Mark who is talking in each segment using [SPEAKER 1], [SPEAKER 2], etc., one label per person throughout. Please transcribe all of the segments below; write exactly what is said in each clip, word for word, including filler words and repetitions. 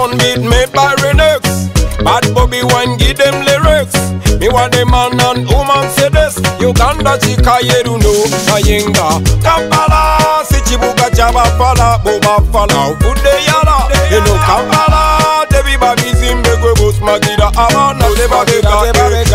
[SPEAKER 1] sound beat made by Renix. Bad Bobi wine give them lyrics. Me want the man and woman say this. Uganda chika yeru no Mayenga Kampala Sichibuka chaba fala Boba fala Ude yala Eno Kampala Debi babi zimbe kwe bos magira Amana deba bega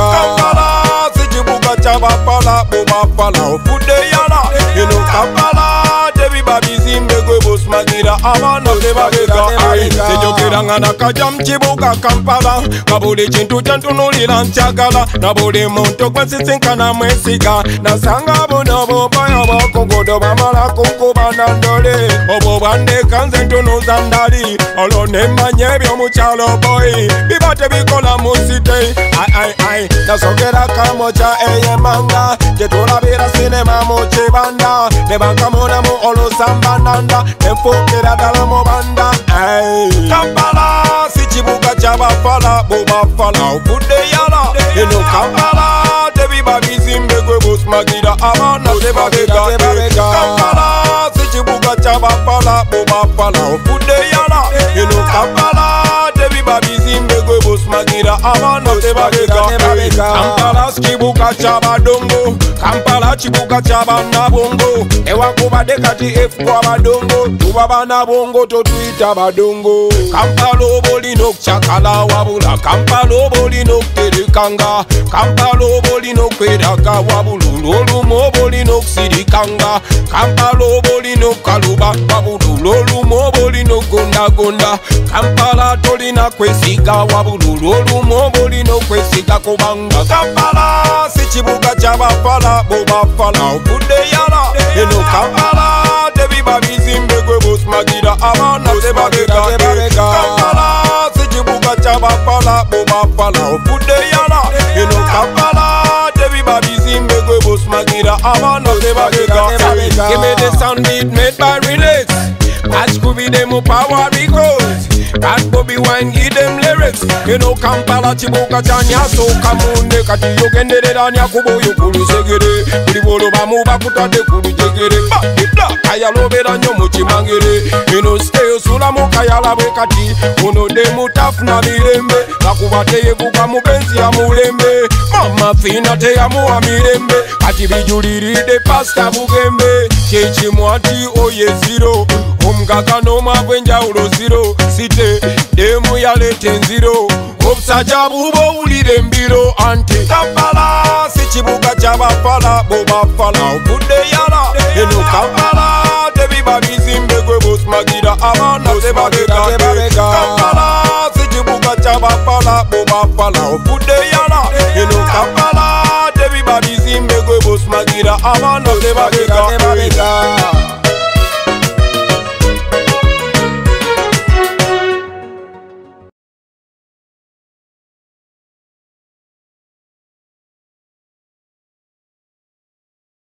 [SPEAKER 1] Kampala Sichibuka chaba fala Boba fala Ude yala Eno Kampala Debi babi zimbe kwe bos magira Amana deba bega Sejo kiranga na kajam chibuka Kampala Kabuli chintu chantu nulila nchagala Nabuli muntu kwensi sinkana mwesiga Nasanga bono boboyo bokugudo bamala kukuba nandole Obo bande kanze ntunu zandali Olone manye byo muchalo boy Bibate bikola musite Ay ay ay Nasogera kamocha eye manga Jetula bira sinema mochi banda Nebanka muna mu olu samba nanda Nefukira dala mo banda Ay Kampala Sichibuka chaba fala Boba fala Ufude yala Eno Kampala Debi babi zimbe kwe bos magira Amana deba bega Kampala Sichibuka chaba fala Boba fala Ufude yala Eno Kampala Debi babi zimbe kwe bos magira Amana deba bega Kampala Sichibuka chaba dongo Kampala chibuka chaba na bongo Ewa kuba dekati F kwa badongo Tuba bana bongo to tuita badongo Kampala oboli nok chakala wabula Kampala oboli nok terikanga Kampala oboli nok pedaka wabulu Lolu moboli nok sirikanga Kampala oboli nok kaluba wabulu Lolu moboli nok gonda gonda Kampala tolina kwesiga wabulu Lolu moboli nok kwesiga kubanga Kampala sichibuka chaba fala Boba fala ufude yala Eno Kampala Debi babi zimbe kwe bos magira Amana deba bega Kampala Sichibuka chaba fala Boba fala ufude yala Eno Kampala Debi babi zimbe kwe bos magira Amana deba bega Give me the sound beat made by Renix. As Scooby demo power because Bad Bobi wine give them lyrics. You know Kampala chibuka chanya so kamunde kati yogende danya kubo yukulu segere Kuli bolo bamuba kutade kulu jegere Bakita kaya lobe danyo muchi mangere You know stay sula mukaya la kati Uno demo taf na mirembe Nakubate yekuka mubenzi ya mulembe Mama fina te ya muwa mirembe Kati bijuliri de pasta bugembe Chechi mwati oye zero Omgaga no mabwenja ulo zero Site demu ya lete nziro Obsaja bubo ulire mbiro Anti Kampala Sichibuka chaba fala Boba fala Ufude yala Eno Kampala Debi babi zimbe kwe bos magira Amana deba bega Kampala Sichibuka chaba fala Boba fala Ufude yala Eno Kampala Debi babi zimbe kwe bos magira Amana deba bega